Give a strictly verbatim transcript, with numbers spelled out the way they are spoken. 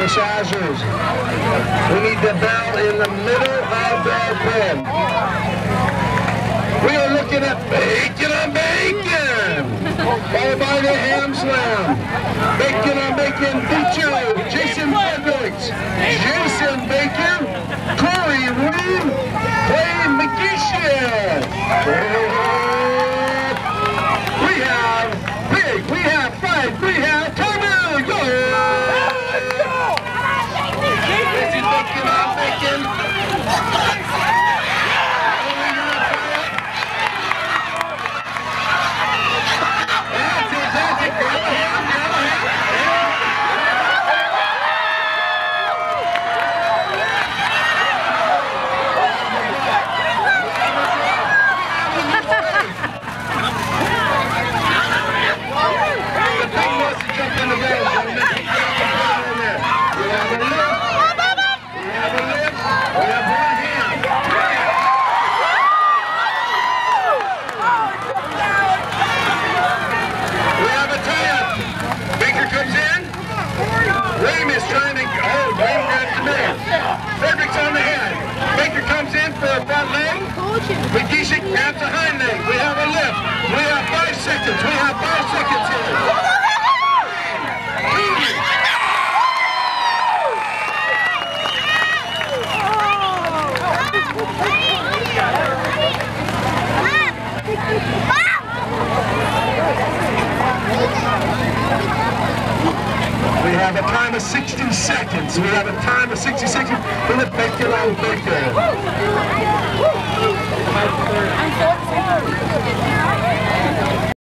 massagers. We need the bell in the middle of the pen. We are looking at bacon on bacon, followed by the ham slam. Bacon on bacon feature Jason Fredericks, Jason Bacon, Corey Reed, Clay McGeeshan. We have big, we have fight, we have Tommy. Go! This is bacon on bacon. McGeeshan grabs a hind leg. We have a lift. We have five seconds. We have five seconds here. We have a time of sixty seconds. We have a time of sixty seconds for the bacon on bacon. I'm so excited.